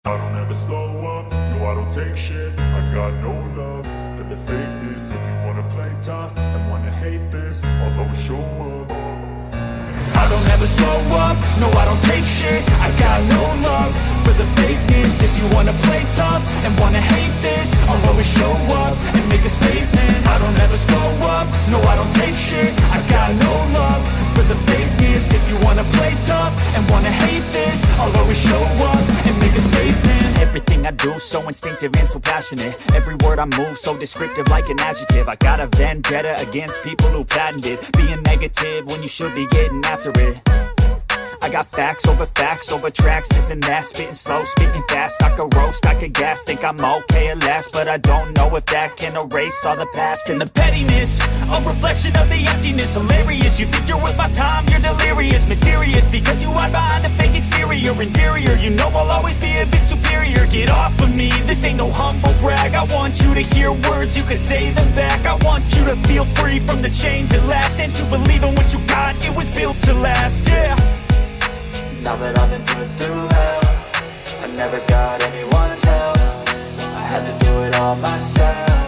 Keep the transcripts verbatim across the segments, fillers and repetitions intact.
I don't ever slow up, no I don't take shit. I got no love for the fakeness. If you wanna play tough and wanna hate this, I'll always show up. I don't ever slow up, no I don't take shit. I got no love for the fakeness. If you wanna play tough and wanna hate this, I'll always show up and make a statement. I don't ever slow up, no I don't take shit. I got no love for the fakeness. If you wanna play tough and wanna hate this, I'll always show up and make a statement. Everything I do so instinctive and so passionate. Every word I move so descriptive like an adjective. I got a vendetta against people who patented being negative when you should be getting after it. I got facts over facts over tracks, this and that. Spitting slow, spitting fast, I could roast, I could gas. Think I'm okay at last, but I don't know if that can erase all the past. And the pettiness, a reflection of the emptiness. Hilarious, you think you're worth my time, you're delirious. Mysterious, because you hide behind a fake exterior. Inferior, you know I'll always be a bit superior. Get off of me, this ain't no humble brag. I want you to hear words, you can say them back. I want you to feel free from the chains that last, and to believe in what you got, it was built to last, yeah. Now that I've been put through hell, I never got anyone's help. I had to do it all myself.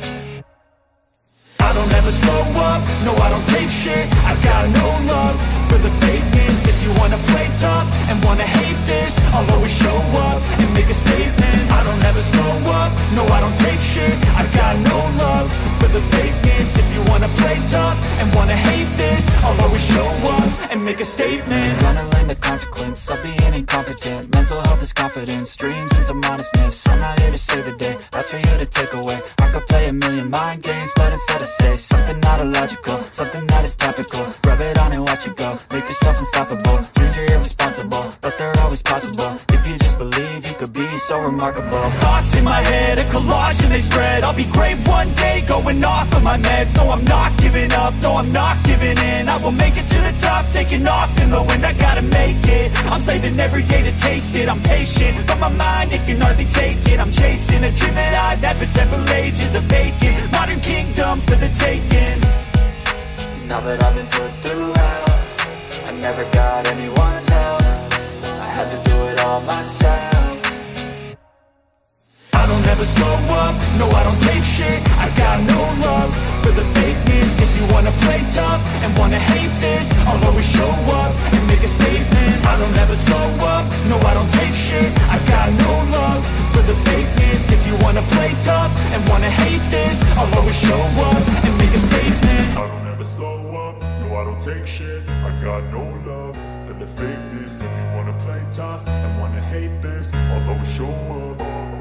I don't ever slow up, no I don't take shit. I got no love for the fakeness. If you wanna play tough and wanna hate this, I'll always show up and make a statement. I don't ever slow up, no I don't take shit. I got no love for the fakeness. If you wanna play tough and wanna hate this, I'll always show up and make a statement. Gonna learn the consequence of being incompetent. Mental health is confidence, dreams into modestness. I'm not here to save the day, that's for you to take away. I could play a million mind games, but instead I say something not illogical, something that is topical. Rub it on and watch it go, make yourself unstoppable. Dreams are irresponsible, but they're always possible. If you just believe, you could be so remarkable. Thoughts in my head, a collage and they spread. I'll be great one day, going off of my meds. No, I'm not giving up, no, I'm not giving in. I will make it to the top, taking off in the wind. I gotta make it, I'm saving every day to taste it. I'm patient, but my mind, it can hardly take it. I'm chasing a dream that I've had for several ages. A vacant, modern kingdom for the taking. Now that I've been put through hell, I never got anyone's help. I had to do it all myself. I don't ever slow up, no I don't take shit. I got no love for the fakeness. If you wanna play tough and wanna hate this, I'll always show up and make a statement. I don't ever slow up, no I don't take shit. I got no love for the fakeness. If you wanna play tough and wanna hate this, I'll always show up and make a statement. I don't ever slow up, no I don't take shit. I got no love for the fakeness. If you wanna play tough and wanna hate this, I'll always show up.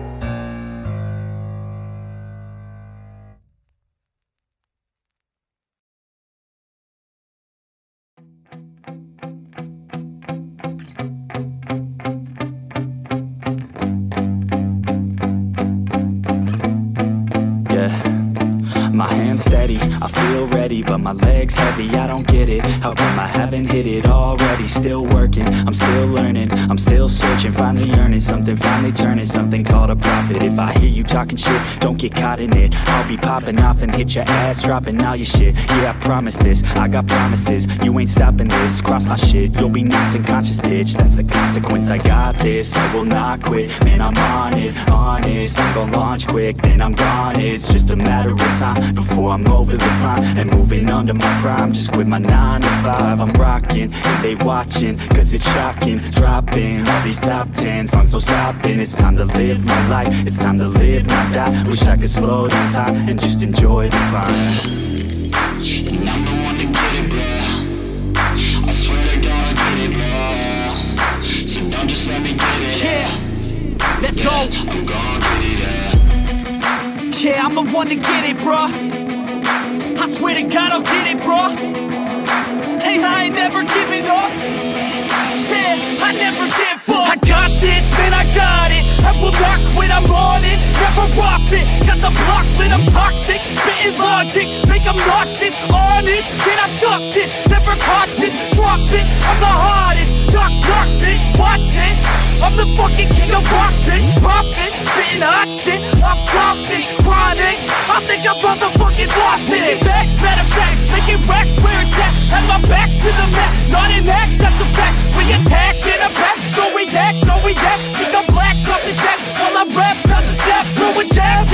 My hands steady, I feel ready, but my legs heavy, I don't get it. How come I haven't hit it already? Still working, I'm still learning, I'm still searching, finally earning something, finally turning something called a profit. If I hear you talking shit, don't get caught in it. I'll be popping off and hit your ass, dropping all your shit. Yeah, I promise this, I got promises, you ain't stopping this. Cross my shit, you'll be knocked unconscious, bitch. That's the consequence, I got this, I will not quit. Man, I'm on it, honest, I'm gon' launch quick, then I'm gone. It's just a matter of time before I'm over the climb and moving under my prime. Just quit my nine to five, I'm rocking and they watching, cause it's shocking. Dropping all these top ten songs, no stopping. It's time to live my life, it's time to live, not die. Wish I could slow down time and just enjoy the climb. And I'm the one to get it, bro. I swear to God I get it, bro. So don't just let me get it. Yeah, let's yeah, go. I'm gon' get it, yeah. Yeah, I'm the one to get it, bruh. I swear to God I'll get it, bruh. Hey, I ain't never giving up. Yeah, I never give up. I got this, man, I got it. I will not quit, I'm on it. Never off it. Got the block lit, I'm toxic. Spitting logic, make them nauseous. Honest, can I stop this? Never cautious, drop it. I'm the hardest. Knock, knock, bitch, watch it. I'm the fucking king of rock, bitch. Profit, spitting hot shit. Off topic, chronic. I think I'm motherfucking lost it. Making back, matter of fact, making racks where it's at. Have my back to the mat, not an act, that's a fact. We attack in a back, don't react, no react. Think I'm black, up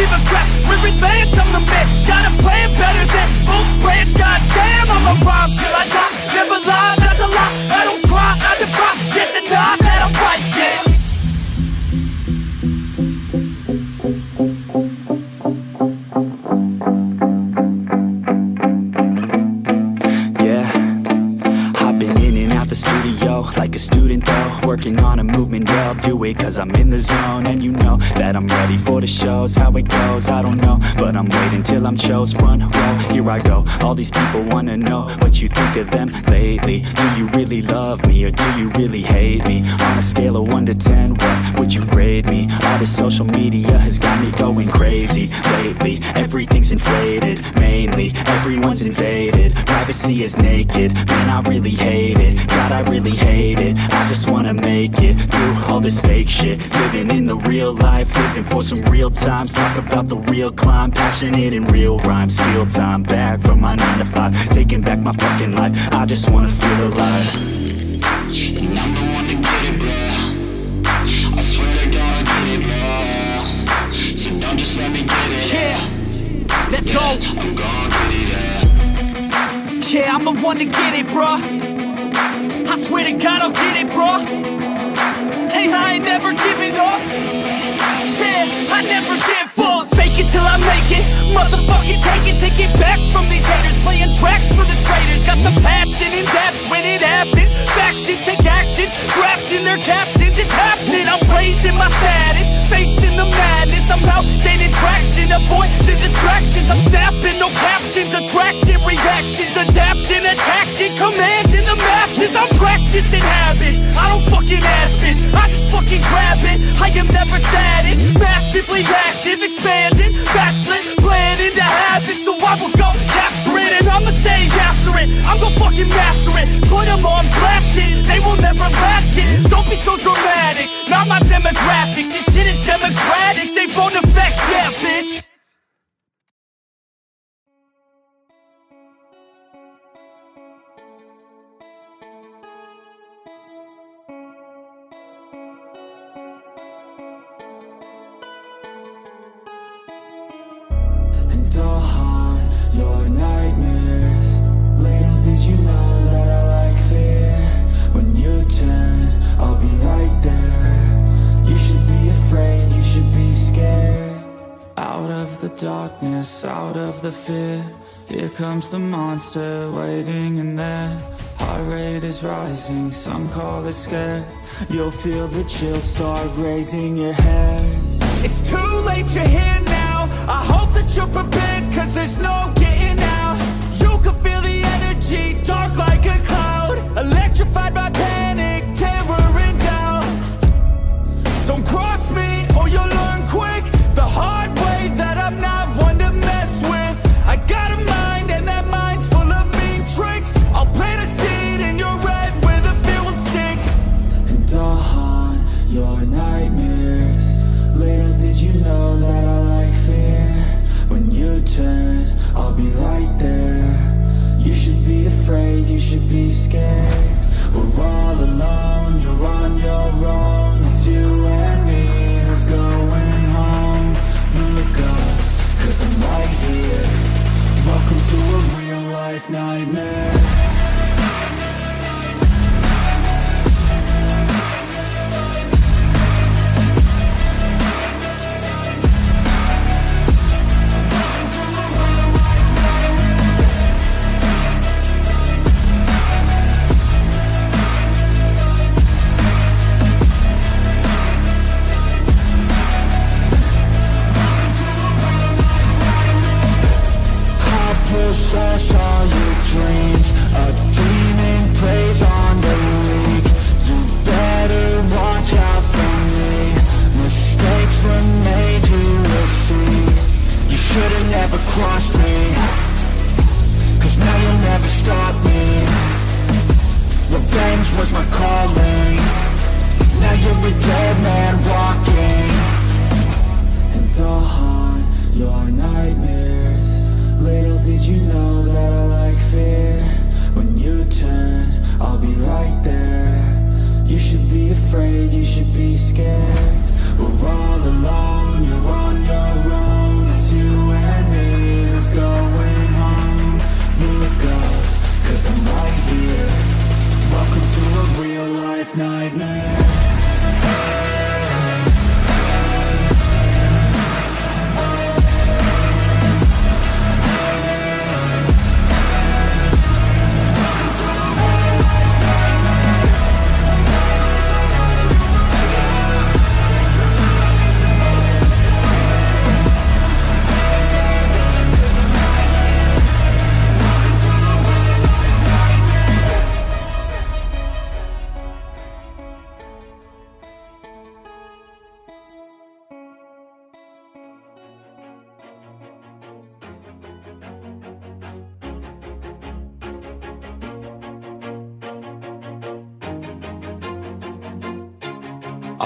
give a crap. We're advanced, I'm the man. Got a plan better than most brands. Goddamn, I'ma rhyme till I die. Never lie, that's a lie. I don't try, I defy. Yes and nah, that I'm right, yeah. Like a student though, working on a movement, yeah, I'll do it cause I'm in the zone. And you know that I'm ready for the shows. How it goes, I don't know, but I'm waiting till I'm chose. Front row, here I go. All these people wanna know what you think of them lately. Do you really love me or do you really hate me? On a scale of one to ten, what would you grade me? All this social media has got me going crazy lately. Everything's inflated, mainly everyone's invaded. Privacy is naked, man I really hate it. God I really hate it, I just wanna make it through all this fake shit. Living in the real life, living for some real times. Talk about the real climb, passionate in real rhymes. Steal time back from my nine to five, taking back my fucking life. I just wanna feel alive. And I'm the one to get it, bro. I swear to God I get it, bro. So don't just let me get it. Yeah, let's yeah, go. I'm gon' get it, yeah. Yeah, I'm the one to get it, bro. I swear to God I'll get it, bro. Hey, I ain't never giving up. Yeah, I never give up. Fake it till I make it. Motherfucking take it, take it back from these haters. Playing tracks for the traitors. Got the passion in depths when it happens. Factions take actions, drafting their captains. It's happening, I'm raising my status. Facing the madness, I'm out gaining traction. Avoid the distractions, I'm snapping, no captions. Attracting reactions, adapting, attacking, commanding the masses. I'm practicing habits, I don't fucking ask bitch, I just fucking grab it. I am never static, massively active, expanding, backslid, planning to have it. So I will go capture it, and I'ma stay after it. I'm gon' fucking master it, put them on blast it. They will never last it, don't be so dramatic. Not my demographic, this shit is democratic. They phone effects, yeah bitch. And I'll haunt your nightmares. Little did you know that I like fear. When you turn, I'll be right there. You should be afraid, you should be scared. Out of the darkness, out of the fear, here comes the monster waiting in there. Heart rate is rising, some call it scared. You'll feel the chill start raising your hairs. It's too late, you're here now. I hope that you're prepared, cause there's no getting out. You can feel the energy, dark like a cloud. Electrified by panic, terror and doubt. Don't cross me, or you'll learn quick the hard way that I'm not one to mess with. I got a mind, and that mind's full of mean tricks. I'll plant a seed in your red where the fear will stick. And I'll haunt your nightmares. Little did you know that I like fear. When you turn, I'll be right there. You should be afraid, you should be scared. We're all alone, you're on your own. It's you and me who's going home. Look up, cause I'm right here. Welcome to a real life nightmare. Push all your dreams. A demon plays on the leak. You better watch out for me. Mistakes were made, you will see. You should've never crossed me, cause now you'll never stop me. Revenge was my calling. Now you're a dead man walking. And I'll haunt your nightmares. Little did you know that I like fear. When you turn, I'll be right there. You should be afraid, you should be scared. We're all alone, you're on your own.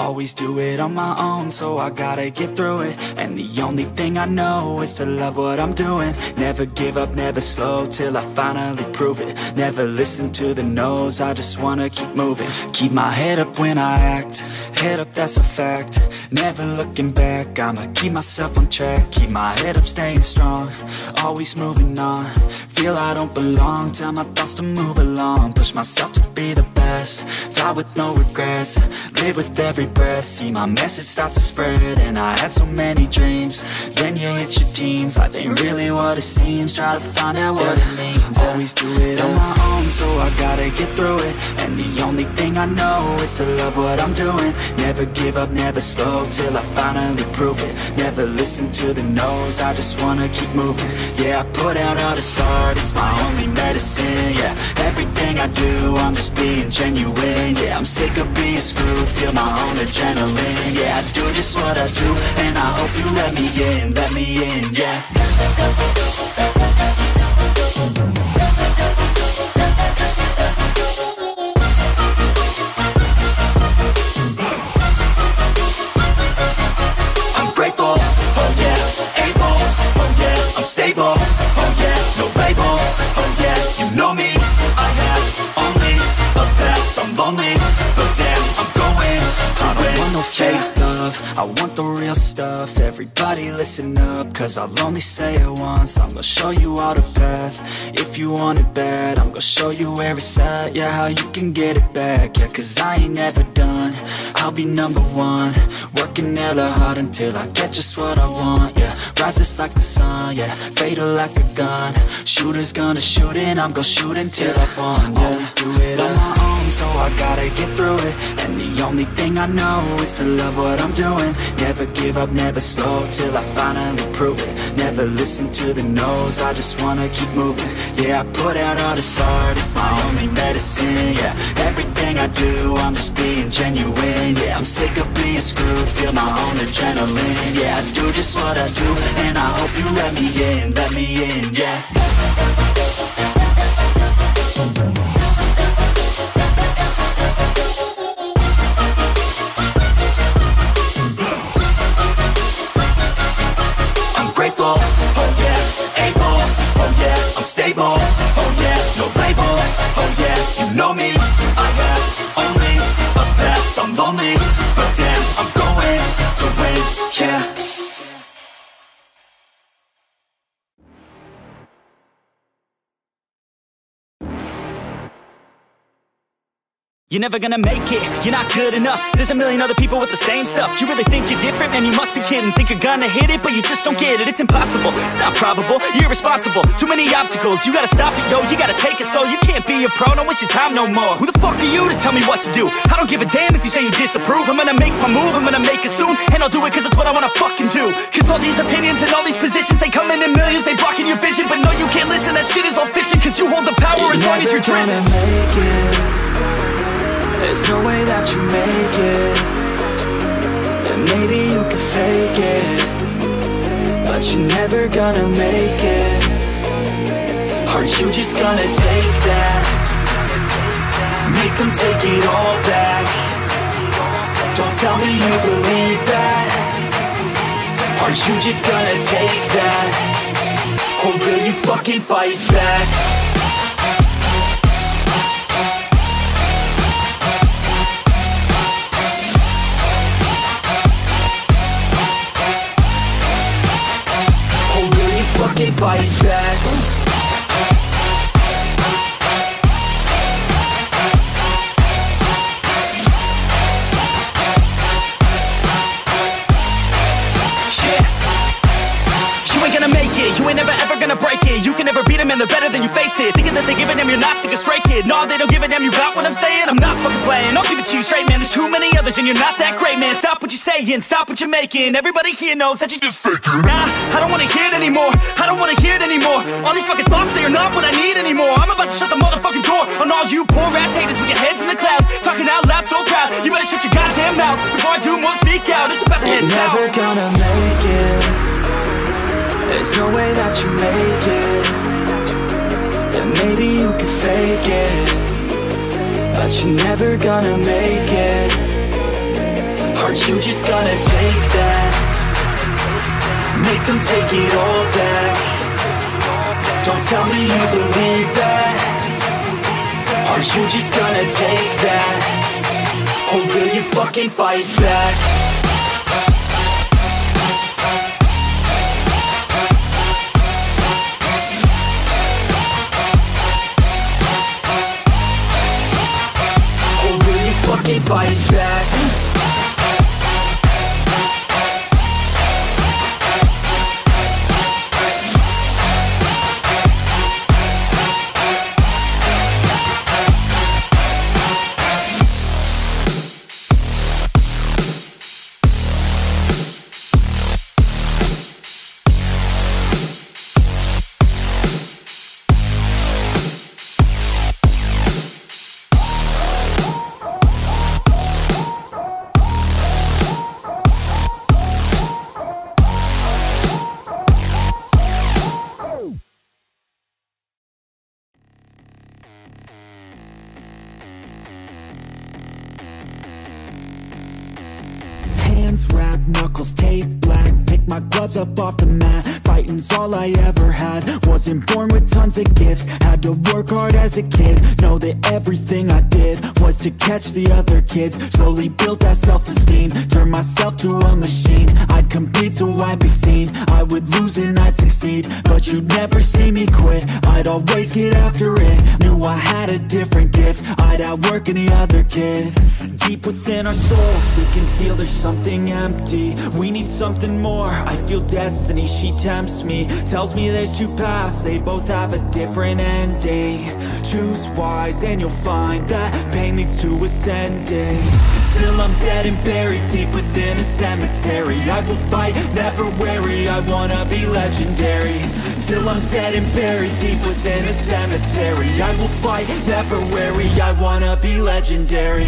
always do it on my own, so I gotta get through it. And the only thing I know is to love what I'm doing. Never give up, never slow, till I finally prove it. Never listen to the no's, I just wanna keep moving. Keep my head up when I act, head up, that's a fact. Never looking back, I'ma keep myself on track. Keep my head up, staying strong, always moving on. Feel I don't belong, tell my thoughts to move along. Push myself to be the best, die with no regrets. Live with every breath, see my message start to spread. And I had so many dreams, then you hit your teens. Life ain't really what it seems, try to find out what it means. Always do it on my own, so I gotta get through it. And the only thing I know is to love what I'm doing. Never give up, never slow, till I finally prove it. Never listen to the no's, I just wanna keep moving. Yeah, I put out all this art, it's my only medicine. Yeah, everything I do, I'm just being genuine. Yeah, I'm sick of being screwed, feel my own adrenaline. Yeah, I do just what I do, and I hope you let me in, let me in, yeah. I'm stable, oh yeah, no label, oh yeah, you know me. I have only a path, I'm lonely, but damn, I'm going to I don't win. Want no fake love, I want the real stuff. Everybody listen up, cause I'll only say it once. I'm gonna show you all the path, if you want it bad. I'm gonna show you where it's at, yeah, how you can get it back. Yeah, cause I ain't never done, I'll be number one. Working hella hard until I get just what I want, yeah. Rises like the sun, yeah, fatal like a gun. Shooters gonna shoot and I'm gonna shoot until I won, yeah. Always do it on my own, so I gotta get through it. And the only thing I know is to love what I'm doing. Never give up, never slow, till I finally prove it. Never listen to the no's, I just wanna keep moving. Yeah, I put out all this art, it's my only medicine. Yeah, everything I do, I'm just being genuine. Yeah, I'm sick of being screwed, feel my own adrenaline. Yeah, I do just what I do, and I hope you let me in, let me in, yeah. I'm grateful, oh yeah, able, oh yeah, I'm stable, oh yeah, no label, oh yeah, you know me. I have only a path, I'm lonely, but damn, I'm going to win, yeah. You're never gonna make it, you're not good enough. There's a million other people with the same stuff. You really think you're different? Man, you must be kidding. Think you're gonna hit it, but you just don't get it. It's impossible, it's not probable, you're irresponsible. Too many obstacles, you gotta stop it, yo. You gotta take it slow, you can't be a pro. Don't waste your time no more. Who the fuck are you to tell me what to do? I don't give a damn if you say you disapprove. I'm gonna make my move, I'm gonna make it soon. And I'll do it cause it's what I wanna fucking do. Cause all these opinions and all these positions, they come in in millions, they blocking your vision. But no, you can't listen, that shit is all fiction. Cause you hold the power you're as long as you're dreaming. There's no way that you make it. And maybe you can fake it, but you're never gonna make it. Aren't you just gonna take that? Make them take it all back. Don't tell me you believe that. Aren't you just gonna take that? Or will you fucking fight back? Fight back. You ain't never ever gonna break it. You can never beat them and they're better than you face it. Thinking that they give a damn, you're not thinking straight, kid. No, they don't give a damn, you got what I'm saying? I'm not fucking playing, I'll give it to you straight, man. There's too many others and you're not that great, man. Stop what you're saying, stop what you're making. Everybody here knows that you just faking. Nah, I don't wanna hear it anymore, I don't wanna hear it anymore. All these fucking thoughts, they are not what I need anymore. I'm about to shut the motherfucking door on all you poor ass haters with your heads in the clouds, talking out loud so proud. You better shut your goddamn mouth before I do more speak out. It's about to head south. You're never gonna make it. There's no way that you make it. And maybe you can fake it, but you're never gonna make it. Aren't you just gonna take that? Make them take it all back. Don't tell me you believe that. Aren't you just gonna take that? Or will you fucking fight back? Or will you fucking fight back? Hands wrapped, knuckles taped black. Pick my gloves up off the mat. Fighting's all I ever had. Wasn't born with tons of gifts. Had to work hard as a kid. Know that everything I did was to catch the other kids. Slowly built that self-esteem. Turned myself to a machine. I'd compete so I'd be seen. I would lose and I'd succeed, but you'd never see me quit. I'd always get after it. Knew I had a different gift. I'd outwork any other kid. Deep within our souls, we can feel there's something empty. We need something more. I feel destiny, she tempts me. Tells me there's two paths, they both have a different ending. Choose wise and you'll find that pain leads to ascending. Till I'm dead and buried deep within a cemetery. I will fight, never weary, I wanna be legendary. Till I'm dead and buried deep within a cemetery. I will fight, never weary, I wanna be legendary.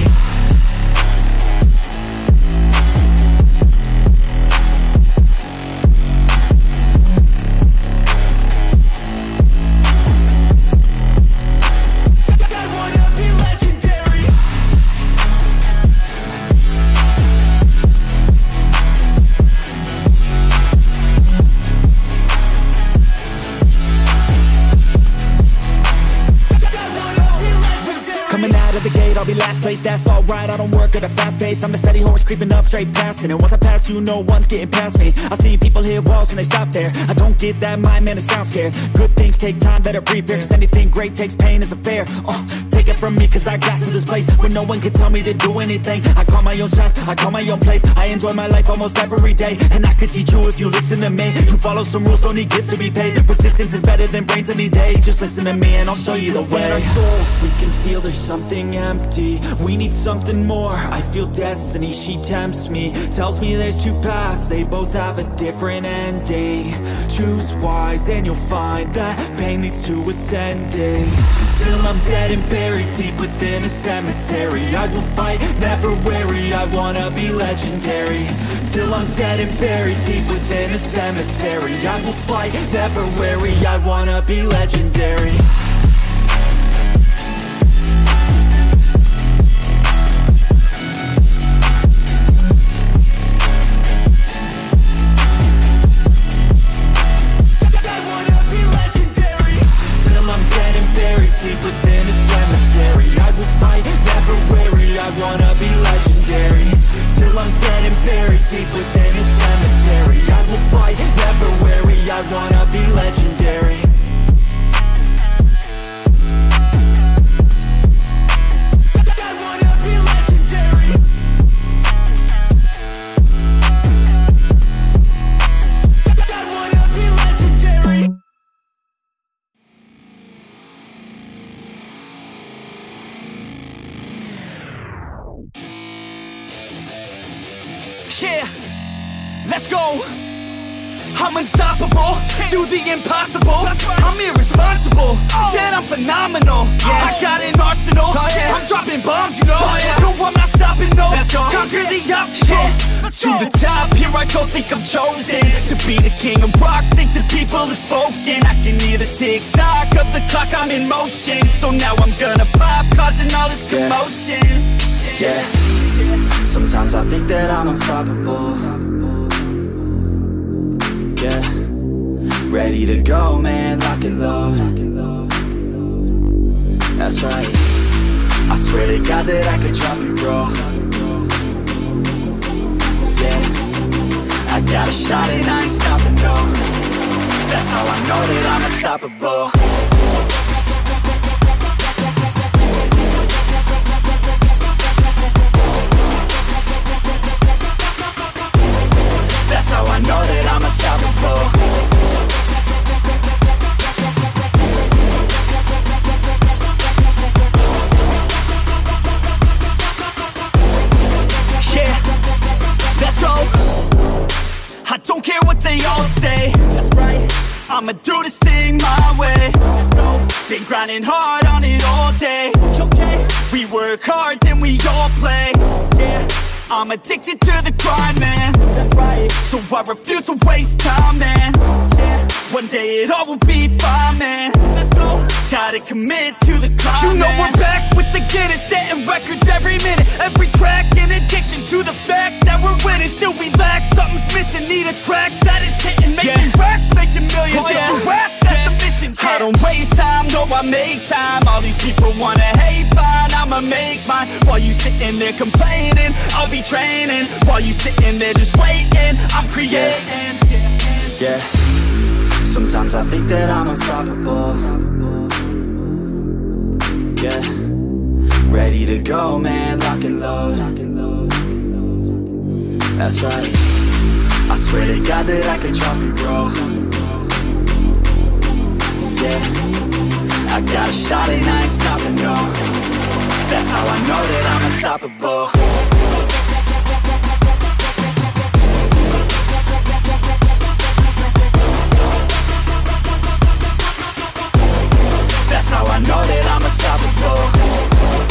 I'll be last place, that's alright, I don't work at a fast pace. I'm a steady horse creeping up straight past it. And once I pass you, no one's getting past me. I see people hit walls and they stop there. I don't get that mind, man, it sounds scared. Good things take time, better prepare, cause anything great takes pain, it's affair. uh, Take it from me, cause I got to this place where no one can tell me to do anything. I call my own shots, I call my own place. I enjoy my life almost every day. And I could teach you if you listen to me. You follow some rules, don't need gifts to be paid. Persistence is better than brains any day. Just listen to me and I'll show you the way. Within our souls, we can feel there's something empty. We need something more. I feel destiny, she tempts me. Tells me there's two paths, they both have a different ending. Choose wise and you'll find that pain leads to ascending. Till I'm dead and buried deep within a cemetery. I will fight, never weary, I wanna be legendary. Till I'm dead and buried deep within a cemetery. I will fight, never weary, I wanna be legendary. Deep within a cemetery, I will fight, never weary, I wanna be legendary. Till I'm dead and buried deep within a cemetery. I will fight, never weary, I wanna be legendary. I wanna be legendary. I wanna be legendary. Yeah, let's go. I'm unstoppable, do the impossible. I'm irresponsible, yet I'm phenomenal. I got an arsenal, I'm dropping bombs, you know. No, I'm not stopping, no. Conquer the obstacle. To the top, here I go, think I'm chosen to be the king of rock, think the people have spoken. I can hear the tick-tock of the clock, I'm in motion. So now I'm gonna pop, causing all this commotion. Yeah, Sometimes I think that I'm unstoppable. Yeah, ready to go, man, lock and load. That's right, I swear to God that I could drop you, bro. Yeah, I got a shot and I ain't stopping, no. That's how I know that I'm unstoppable. That's how I know that I'm unstoppable. I don't care what they all say. That's right, I'ma do this thing my way. Let's go. Been grinding hard on it all day. Okay. We work hard, then we all play. Yeah, I'm addicted to the grind, man. That's right, so I refuse to waste time, man. Yeah, one day it all will be fine, man. Let's go. Gotta commit to the climb, you know, man. We're back with the Guinness, setting records every minute, every track, in addiction to the fact that we're winning. Still we lack, something's missing, need a track that is hitting, making yeah. racks, making millions. Oh, yeah. So rap, that's yeah. the mission. Yeah. I don't waste time, no, I make time. All these people wanna hate, fine, I'ma make mine. While you sitting there complaining, I'll be training. While you sitting there just waiting, I'm creating. Yeah, yeah. Sometimes I think that I'm unstoppable. Yeah, ready to go, man, lock and load. That's right, I swear to God that I could drop you, bro. Yeah, I got a shot and I ain't stopping, no. That's how I know that I'm unstoppable. That's how I know that I'm unstoppable.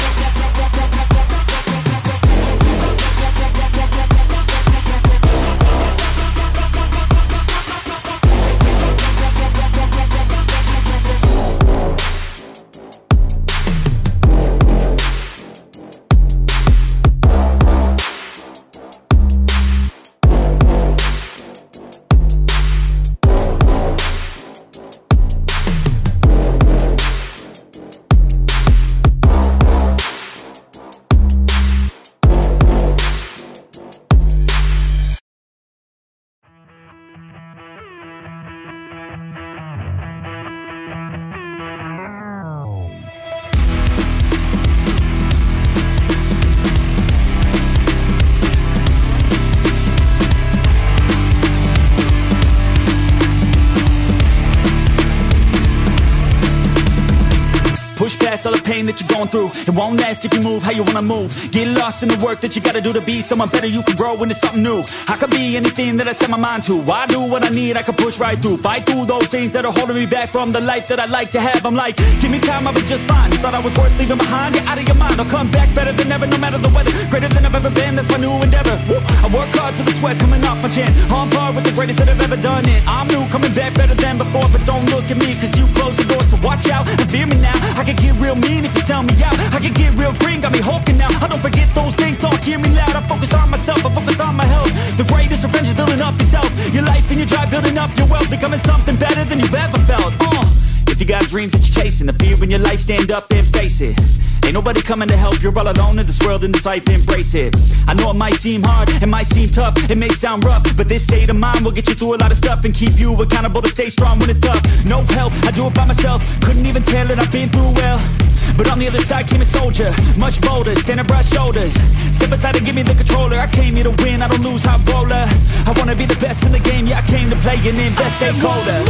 Push past all the pain that you're going through. It won't last if you move how you wanna move. Get lost in the work that you gotta do to be someone better. You can grow into something new. I could be anything that I set my mind to. I do what I need, I can push right through. Fight through those things that are holding me back from the life that I like to have. I'm like, give me time, I'll be just fine. You thought I was worth leaving behind? Get out of your mind, I'll come back better than ever, no matter the weather. Greater than I've ever been, that's my new endeavor. Woo. I work hard so the sweat coming off my chin. On par with the greatest that have ever done it. I'm new, coming back better than before. But don't look at me, cause you closed the door. So watch out and fear me now. I can get real mean if you sell me out. I can get real green, got me hulking now. I don't forget those things, don't hear me loud. I focus on myself, I focus on my health. The greatest revenge is building up yourself. Your life and your drive, building up your wealth. Becoming something better than you've ever felt. uh. If you got dreams that you're chasing, the fear in your life, stand up and face it. Ain't nobody coming to help, you're all alone in this world, in this life, embrace it. I know it might seem hard, it might seem tough, it may sound rough, but this state of mind will get you through a lot of stuff and keep you accountable to stay strong when it's tough. No help, I do it by myself, couldn't even tell it, I've been through well. But on the other side came a soldier, much bolder, standing broad shoulders. Step aside and give me the controller, I came here to win, I don't lose, high roller. I wanna be the best in the game, yeah I came to play and invest, stay colder.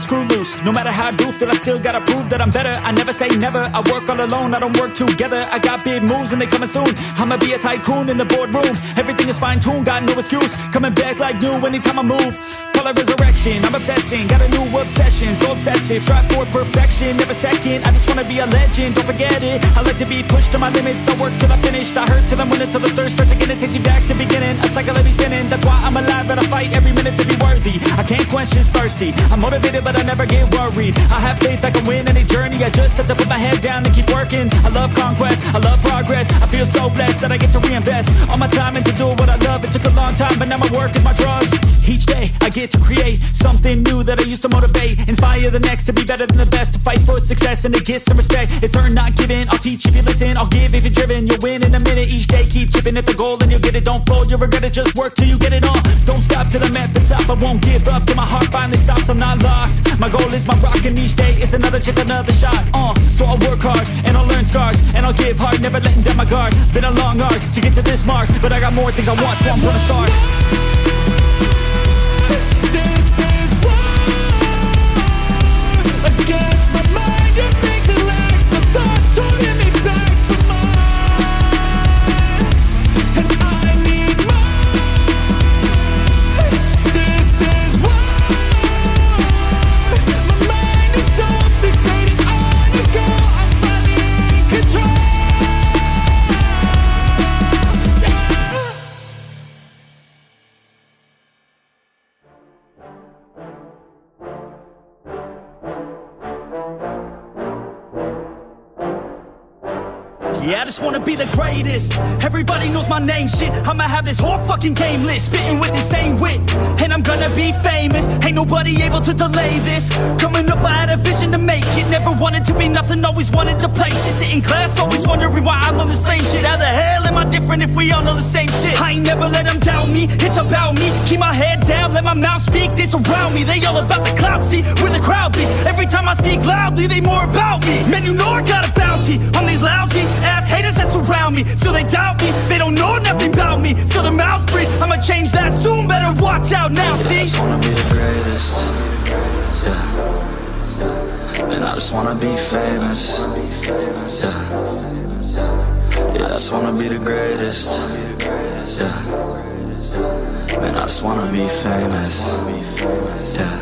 screw loose. No matter how I do feel, I still gotta prove that I'm better. I never say never, I work all alone, I don't work together. I got big moves and they coming soon. I'ma be a tycoon in the boardroom. Everything is fine-tuned, got no excuse. Coming back like new anytime I move. Call it resurrection, I'm obsessing. Got a new obsession, so obsessive. Strive for perfection, never second. I just wanna be a legend, don't forget it. I like to be pushed to my limits, I work till I finished. I hurt till I'm winning, till the thirst starts again. It takes me back to beginning, a cycle of me spinning. That's why I'm alive and I fight every minute to be worthy. I can't quench this thirsty, I'm motivated but I never get worried. I have faith I can win any journey, I just have to put my head down and keep working. I love conquest, I love progress. I feel so blessed that I get to reinvest all my time into doing what I love. It took a long time but now my work is my drug. Each day I get to create something new that I used to motivate. Inspire the next to be better than the best, to fight for success and to get some respect. It's earned not given, I'll teach if you listen, I'll give if you're driven. You'll win in a minute, each day keep chipping at the goal and you'll get it. Don't fold, you'll regret it, just work till you get it on. Don't stop till I'm at the top, I won't give up till my heart finally stops. I'm not lost, my goal is my rock and each day is another chance, another shot. uh, So I'll work hard and I'll learn scars and I'll give hard, never letting down my guard. Been a long arc to get to this mark, but I got more things I want, so I'm gonna start. Against my mind, you think it lacks the thoughts holding me back from mine, and I need more. This is why my mind is so fixated on you, girl. I'm finally in control. Yeah. Yeah, I just wanna be the greatest. Everybody knows my name, shit. I'ma have this whole fucking game list, spitting with insane wit, and I'm gonna be famous. Ain't nobody able to delay this. Coming up, I had a vision to make it. Never wanted to be nothing, always wanted to play shit. Sit in class, always wondering why I love the same shit. How the hell am I different if we all know the same shit? I ain't never let them doubt me, it's about me. Keep my head down, let my mouth speak. They surround me, they all about the clout, see where the crowd be. Every time I speak loudly, they more about me. Man, you know I got a bounty on these lousy ass haters that surround me. Still they doubt me, they don't know nothing about me. Still their mouths breathe, I'ma change that soon. Better watch out now, see? I just wanna be the greatest, yeah. And I just wanna be famous, yeah. Yeah, I just wanna be the greatest, yeah. Man, I just wanna be famous, yeah.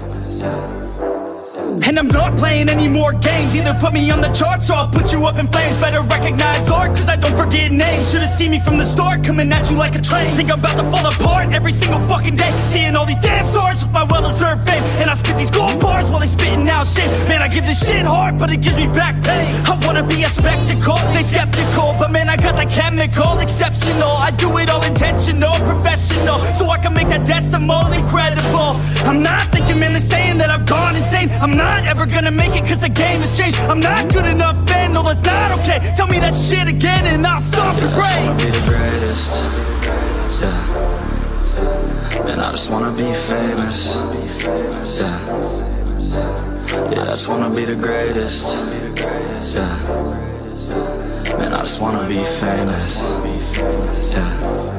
And I'm not playing any more games. Either put me on the charts or I'll put you up in flames. Better recognize art, cause I don't forget names. Should've seen me from the start, coming at you like a train. Think I'm about to fall apart every single fucking day. Seeing all these damn stars with my well-deserved fame. And I spit these gold bars while they spitting out shit. Man, I give this shit hard, but it gives me back pain. I wanna be a spectacle, they skeptical, but man, I got that chemical, exceptional. I do it all intentional, professional, so I can make that decimal incredible. I'm not thinking, man, they're saying that I've gone insane. I'm not ever gonna make it cause the game has changed. I'm not good enough, man, no that's not okay. Tell me that shit again and I'll stop yeah, your brain. I just wanna be the greatest, yeah. Man, I just wanna be famous, yeah. Yeah, I just wanna be the greatest, yeah. Man, I just wanna be famous, yeah.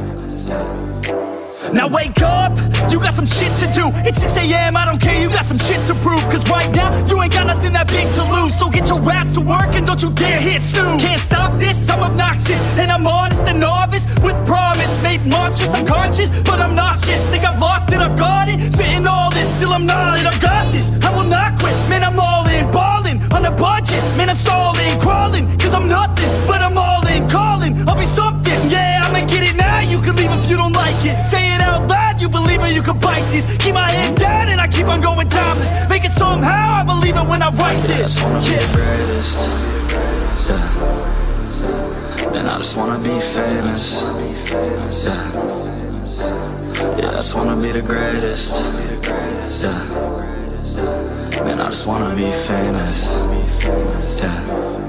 Now wake up, you got some shit to do. It's six A M, I don't care, you got some shit to prove. Cause right now, you ain't got nothing that big to lose. So get your ass to work and don't you dare hit snooze. Can't stop this, I'm obnoxious, and I'm honest and novice. With promise, made monstrous, I'm conscious, but I'm nauseous. Think I've lost it, I've got it. Spitting all this, still I'm not it, I've got this. I will not quit, man, I'm all in. Ballin', on a budget, man, I'm stalling. Crawling, cause I'm nothing, but I'm all in. Calling, I'll be something, yeah, I'ma get it now. You can leave if you don't like it. Say it out loud, you believe it, you can bite this. Keep my head down and I keep on going timeless. Make it somehow, I believe it when I write this. Yeah, I just wanna be the greatest, yeah. And I just wanna be famous, yeah. Yeah, I just wanna be the greatest, yeah. Man, I just wanna be famous, yeah.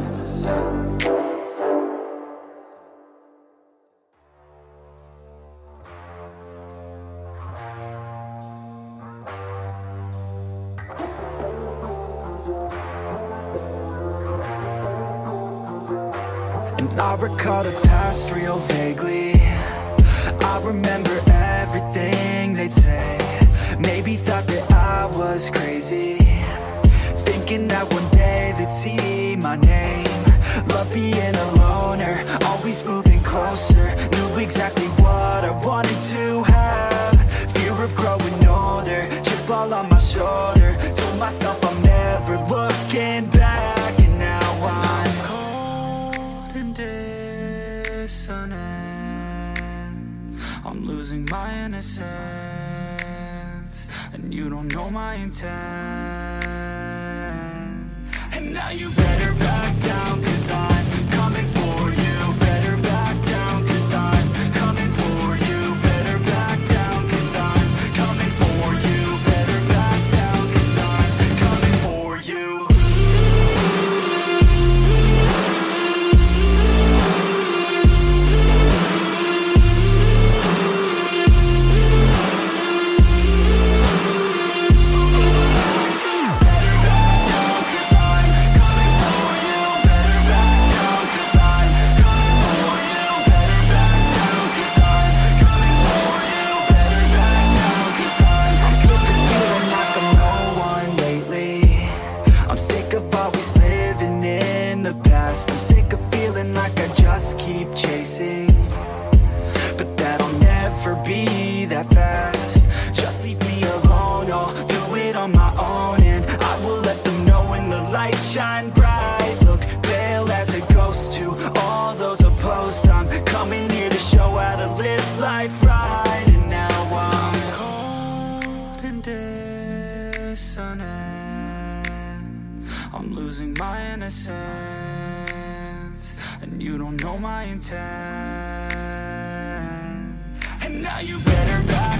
And I recall the past real vaguely. I remember everything they'd say. Maybe thought that I I was crazy, thinking that one day they'd see my name. Love being a loner, always moving closer. Knew exactly what I wanted to have. Fear of growing older, chip all on my shoulder. Told myself I'm never looking back. And now I'm cold and dissonant. I'm losing my innocence, and you don't know my intent. And now you better back down, cause I'm coming for you. Better back down, cause I'm coming for you. Better back down, cause I'm coming for you. Better back down, cause I'm coming for you. I'm sick of feeling like I just keep chasing, but that'll never be that fast. Just leave me alone, I'll do it on my own. And I will let them know when the lights shine bright. Look pale as a ghost to all those opposed. I'm coming here to show how to live life right. And now I'm cold and dissonant. I'm losing my innocence, and you don't know my intent. And now you better back